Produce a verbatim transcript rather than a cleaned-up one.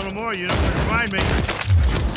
little more, you know where to find me.